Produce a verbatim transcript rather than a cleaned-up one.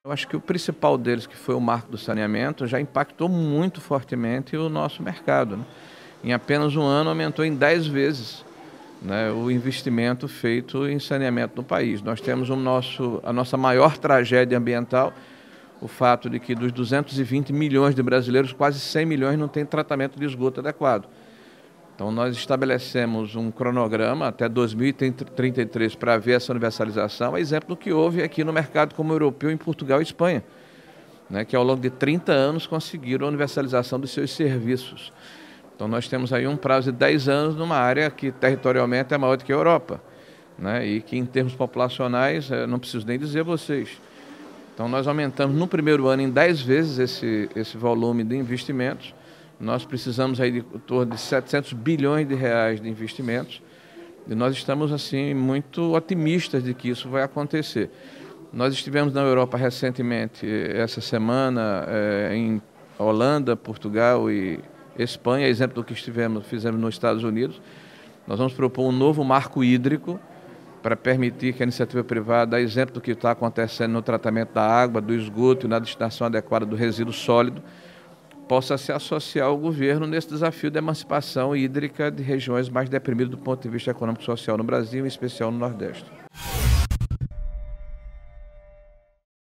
Eu acho que o principal deles, que foi o marco do saneamento, já impactou muito fortemente o nosso mercado, né? Em apenas um ano aumentou em dez vezes, né, o investimento feito em saneamento no país. Nós temos o nosso, a nossa maior tragédia ambiental, o fato de que dos duzentos e vinte milhões de brasileiros, quase cem milhões não têm tratamento de esgoto adequado. Então nós estabelecemos um cronograma até dois mil e trinta e três para ver essa universalização, exemplo do que houve aqui no mercado como europeu em Portugal e Espanha, né, que ao longo de trinta anos conseguiram a universalização dos seus serviços. Então nós temos aí um prazo de dez anos numa área que territorialmente é maior do que a Europa, né, e que em termos populacionais, não preciso nem dizer a vocês. Então nós aumentamos no primeiro ano em dez vezes esse, esse volume de investimentos. Nós precisamos aí de em torno de setecentos bilhões de reais de investimentos e nós estamos assim muito otimistas de que isso vai acontecer. Nós estivemos na Europa recentemente, essa semana, é, em Holanda, Portugal e Espanha, exemplo do que estivemos, fizemos nos Estados Unidos. Nós vamos propor um novo marco hídrico para permitir que a iniciativa privada, exemplo do que está acontecendo no tratamento da água, do esgoto e na destinação adequada do resíduo sólido, possa se associar ao governo nesse desafio da emancipação hídrica de regiões mais deprimidas do ponto de vista econômico e social no Brasil, em especial no Nordeste.